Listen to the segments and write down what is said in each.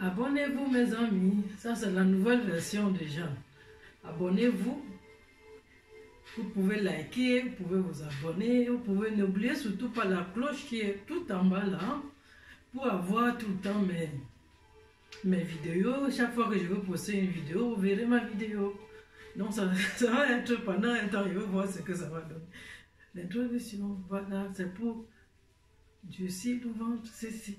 Abonnez-vous mes amis, ça c'est la nouvelle version déjà. Abonnez-vous, vous pouvez liker, vous pouvez vous abonner, vous pouvez n'oublier surtout pas la cloche qui est tout en bas là, pour avoir tout le temps mes vidéos. Chaque fois que je veux poster une vidéo, vous verrez ma vidéo. Donc ça va être pendant un temps, je vais voir ce que ça va donner. L'introduction, voilà, c'est pour durcir le ventre, c'est ici.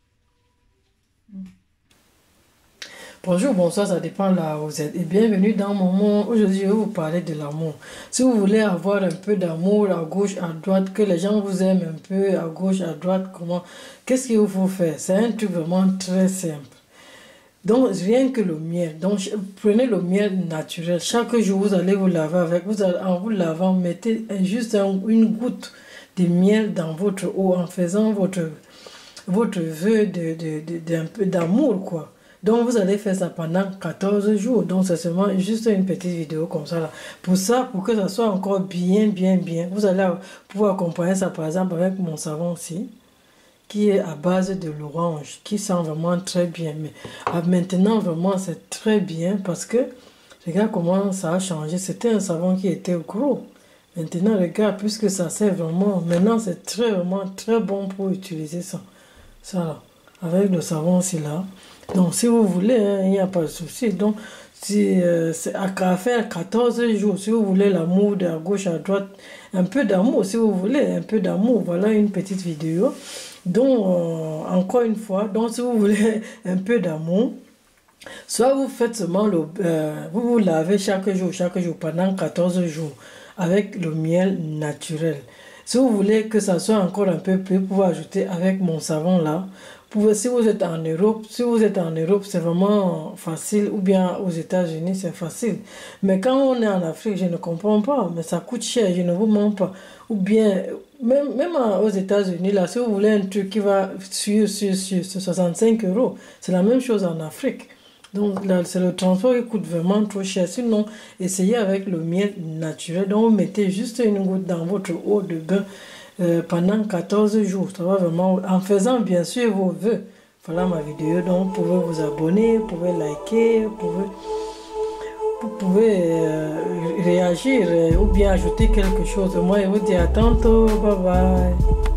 Bonjour, bonsoir, ça dépend là où vous êtes. Et bienvenue dans mon monde. Aujourd'hui, je vais vous parler de l'amour. Si vous voulez avoir un peu d'amour à gauche, à droite, que les gens vous aiment un peu à gauche, à droite, qu'est-ce qu'il faut faire? C'est un truc vraiment très simple. Donc, rien que le miel. Donc, prenez le miel naturel. Chaque jour, vous allez vous laver avec. En vous lavant, mettez juste une goutte de miel dans votre eau en faisant votre vœu d'un peu d'amour, quoi. Donc, vous allez faire ça pendant 14 jours. Donc, c'est seulement juste une petite vidéo comme ça, là. Pour ça, pour que ça soit encore bien, vous allez pouvoir accompagner ça, par exemple, avec mon savon aussi, qui est à base de l'orange, qui sent vraiment très bien. Mais maintenant, vraiment, c'est très bien parce que, regarde comment ça a changé. C'était un savon qui était gros. Maintenant, regarde, puisque ça sert vraiment, maintenant, c'est vraiment très bon pour utiliser ça. Ça, là, avec le savon aussi, là. Donc, si vous voulez, hein, il n'y a pas de souci. Donc, si, c'est à faire 14 jours. Si vous voulez l'amour de à gauche, à droite, un peu d'amour, si vous voulez, un peu d'amour. Voilà une petite vidéo. Donc, encore une fois, donc si vous voulez un peu d'amour, soit vous faites seulement vous vous lavez chaque jour pendant 14 jours avec le miel naturel. Si vous voulez que ça soit encore un peu plus, vous pouvez ajouter avec mon savon là. Si vous êtes en Europe, c'est vraiment facile, ou bien aux États-Unis, c'est facile. Mais quand on est en Afrique, je ne comprends pas, mais ça coûte cher, je ne vous mens pas. Ou bien, même aux États-Unis, là, si vous voulez un truc qui va sur 65 €, c'est la même chose en Afrique. Donc là, c'est le transport qui coûte vraiment trop cher. Sinon, essayez avec le miel naturel. Donc, vous mettez juste une goutte dans votre eau de bain pendant 14 jours. Ça va vraiment, en faisant bien sûr vos vœux. Voilà ma vidéo. Donc, vous pouvez vous abonner, vous pouvez liker, vous pouvez réagir ou bien ajouter quelque chose. Moi, je vous dis à tantôt. Bye bye.